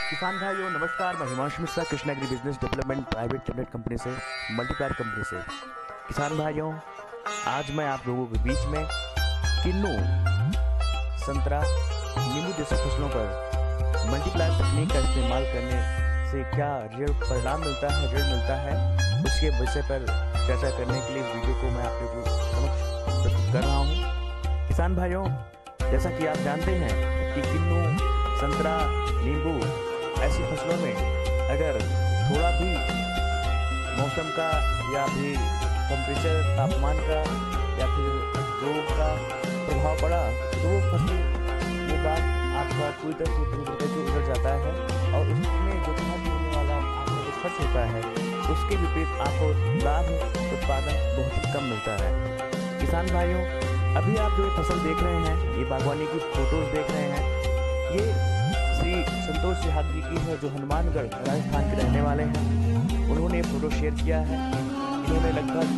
किसान भाइयों नमस्कार। मैं Himanshu Mishra Krishna agri business development private limited company से मल्टीप्लायर कंपनी से। किसान भाइयों, आज मैं आप लोगों के बीच में किन्नू, संतरा, नींबू जैसी फसलों पर मल्टीप्लायर तकनीक का इस्तेमाल करने से क्या परिणाम मिलता है, रिजल्ट मिलता है, उसके विषय पर चर्चा करने के लिए इस वीडियो को मैं आप लोगों को समक्ष प्रस्तुत कर रहा हूँ। किसान भाइयों, जैसा कि आप जानते हैं कि किन्नू, संतरा, नींबू ऐसी फसलों में अगर थोड़ा भी मौसम का या भी टेम्परेचर, तापमान का या फिर रोग का प्रभाव पड़ा तो वो फसल, वो बाग आपका पूरी तरह से पूरी तरह से उजड़ जाता है और उसमें जो खर्च होने वाला आपका जो खर्च होता है उसके विपरीत आपको लाभ उत्पादन बहुत ही कम मिलता है। किसान भाइयों, अभी आप जो ये फसल देख रहे हैं, ये बागवानी की फोटोज देख रहे हैं, ये श्री संतोष सिहाग जी की है जो हनुमानगढ़ राजस्थान के रहने वाले हैं। उन्होंने ये फोटो शेयर किया है। इन्होंने लगभग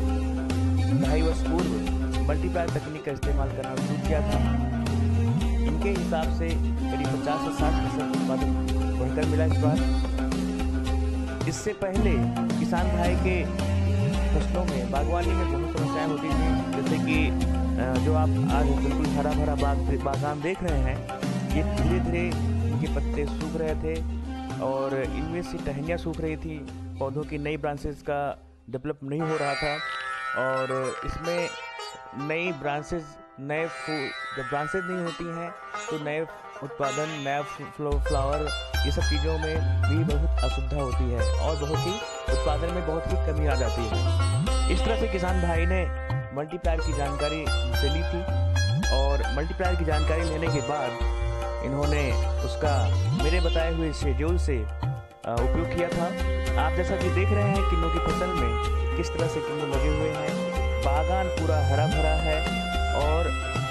2.5 वर्ष पूर्व मल्टीप्लायर तकनीक का इस्तेमाल करना शुरू किया था। इनके हिसाब से करीब 50 से 60% उत्पादन बढ़कर मिला इस बार। इससे पहले किसान भाई के फसलों में, बागवानी में बहुत समस्याएं होती थी, जैसे कि जो आप आज बिल्कुल हरा भरा बागान देख रहे हैं, ये धीरे धीरे इनके पत्ते सूख रहे थे और इनमें से टहनियाँ सूख रही थी। पौधों की नई ब्रांचेस का डेवलप नहीं हो रहा था और इसमें नई ब्रांचेस, नए फूल, जब ब्रांचेस नहीं होती हैं तो नए उत्पादन, नया फ्लावर, ये सब चीज़ों में भी बहुत असुविधा होती है और बहुत ही उत्पादन में बहुत ही कमी आ जाती है। इस तरह से किसान भाई ने मल्टीप्लायर की जानकारी मुझसे ली थी और मल्टीप्लायर की जानकारी लेने के बाद इन्होंने उसका मेरे बताए हुए शेड्यूल से उपयोग किया था। आप जैसा कि देख रहे हैं किन्नू की फसल में किस तरह से किन्नू लगे हुए हैं, बागान पूरा हरा भरा है और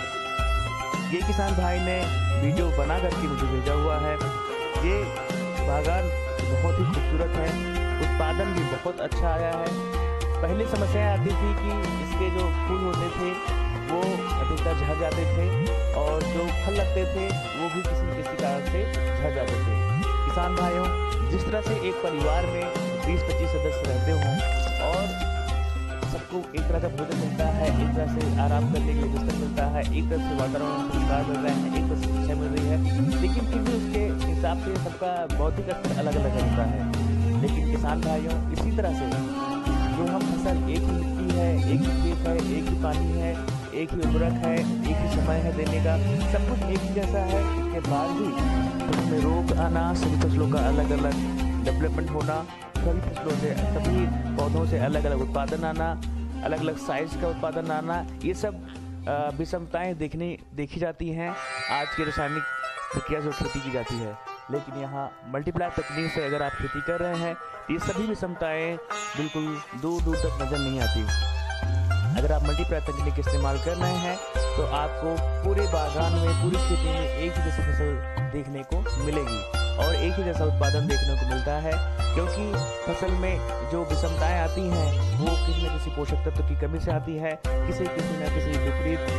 ये किसान भाई ने वीडियो बना करके मुझे भेजा हुआ है। ये बागान बहुत ही खूबसूरत है, उत्पादन भी बहुत अच्छा आया है। पहले समस्या आती थी कि इसके जो फूल होते थे वो अधिकतर झड़ जाते थे और जो फल लगते थे वो भी किसी न किसी कारण से झड़ जाते थे। किसान भाइयों, जिस तरह से एक परिवार में 20-25 सदस्य रहते हों और सबको एक तरह का भोजन मिलता है, एक तरह से आराम करने के लिए बिस्तर मिलता है, एक तरह से वातावरण संस्कार मिल रहे हैं, एक तरह से शिक्षा मिल रही है, लेकिन फिर भी उसके हिसाब से सबका भौतिक स्तर अलग अलग होता है। लेकिन किसान भाइयों, इसी तरह से जो हम फसल, एक ही मिट्टी है, एक ही खेत है, एक ही पानी है, एक ही उर्वरक है, एक ही समय है देने का, सब कुछ एक ही जैसा है, इसके बाद भी उसमें रोग आना, सभी फसलों का अलग अलग डेवलपमेंट होना, सभी फसलों से, सभी पौधों से अलग अलग उत्पादन आना, अलग अलग साइज का उत्पादन आना, ये सब विषमताएं देखी जाती हैं आज की रासायनिक प्रक्रिया से खेती की जाती है। लेकिन यहाँ मल्टीप्लायर तकनीक से अगर आप खेती कर रहे हैं, ये सभी विषमताएं बिल्कुल दूर दूर तक नज़र नहीं आती। अगर आप मल्टीप्लायर तकनीक इस्तेमाल कर रहे हैं तो आपको पूरे बागान में, पूरी खेती में एक ही जैसी फसल देखने को मिलेगी और एक ही जैसा उत्पादन देखने को मिलता है, क्योंकि फसल में जो विषमताएं आती हैं वो किसी न किसी पोषक तत्व की कमी से आती है, किसी न किसी विपरीत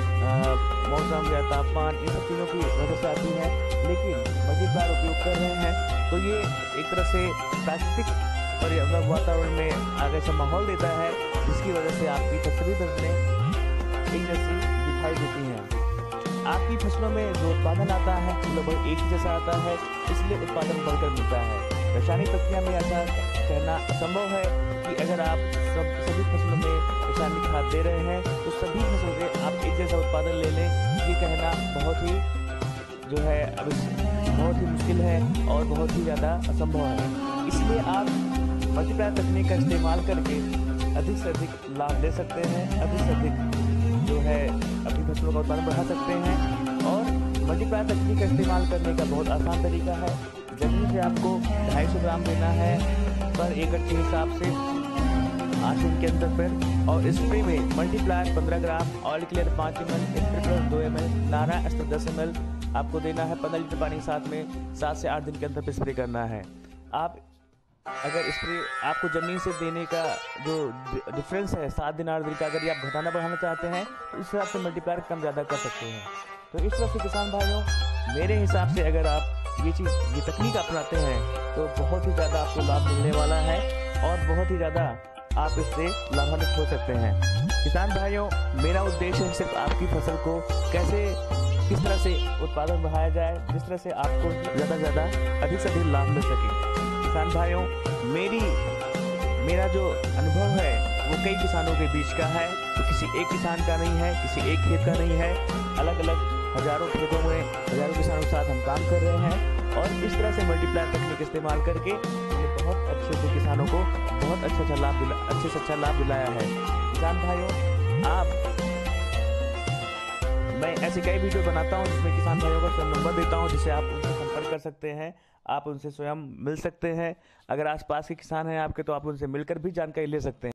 मौसम या तापमान, इन सब चीज़ों की वजह से आती है। लेकिन मल्टीप्लायर उपयोग कर रहे हैं तो ये एक तरह से प्राकृतिक वातावरण में आगे से माहौल देता है, जिसकी वजह से आपकी सभी फसलें एक जैसी दिखाई देती हैं। आपकी फसलों में जो उत्पादन आता है लगभग एक ही जैसा आता है, इसलिए उत्पादन बढ़कर मिलता है। रासायनिक प्रक्रिया में ऐसा कहना असंभव है कि अगर आप सभी फसलों में रासायनिक खाद दे रहे हैं तो सभी फसलों से आप एक जैसा उत्पादन ले लें, ये कहना बहुत ही जो है अब बहुत ही मुश्किल है और बहुत ही ज़्यादा असंभव है। इसलिए आप मल्टीप्लायर तकनीक का इस्तेमाल करके अधिक से अधिक लाभ ले सकते हैं, अधिक से अधिक जो है अपनी फसलों का उत्पादन बढ़ा सकते हैं। और मल्टीप्लायर तकनीक का इस्तेमाल करने का बहुत आसान तरीका है। जमीन से आपको 250 ग्राम देना है पर एकड़ के हिसाब से 8 दिन के अंदर पर, और स्प्रे में multiplier 15 gram, oil clear 5 ml, sprinkler 2 ml, नारा अस्त्र 10 ml आपको देना है। 15 लीटर पानी साथ में 7 से 8 दिन के अंदर पर स्प्रे करना है। आप अगर स्प्रे आपको ज़मीन से देने का जो डिफरेंस है 7 दिन 8 दिन का, अगर आप घटाना बढ़ाना चाहते हैं तो इस हिसाब से मल्टीप्लायर कम ज़्यादा कर सकते हैं। तो इस तरह से किसान भाइयों, मेरे हिसाब से अगर आप ये तकनीक अपनाते हैं तो बहुत ही ज़्यादा आपको लाभ मिलने वाला है और बहुत ही ज़्यादा आप इससे लाभान्वित हो सकते हैं। किसान भाइयों, मेरा उद्देश्य सिर्फ आपकी फसल को किस तरह से उत्पादन बढ़ाया जाए, जिस तरह से आपको ज़्यादा से ज़्यादा अधिक से अधिक लाभ मिल सके। किसान भाइयों, मेरा जो अनुभव है वो कई किसानों के बीच का है, तो किसी एक किसान का नहीं है, किसी एक खेत का नहीं है। अलग अलग हजारों खेतों में हजारों किसानों के साथ हम काम कर रहे हैं और इस तरह से मल्टीप्लायर तकनीक इस्तेमाल करके हमने बहुत अच्छे से किसानों को बहुत अच्छे से अच्छा लाभ दिलाया है। किसान भाइयों, मैं ऐसे कई वीडियो बनाता हूं जिसमें किसान भाइयों का स्वयं नंबर देता हूं, जिससे आप उनसे संपर्क कर सकते हैं, आप उनसे स्वयं मिल सकते हैं। अगर आसपास के किसान हैं आपके तो आप उनसे मिलकर भी जानकारी ले सकते हैं।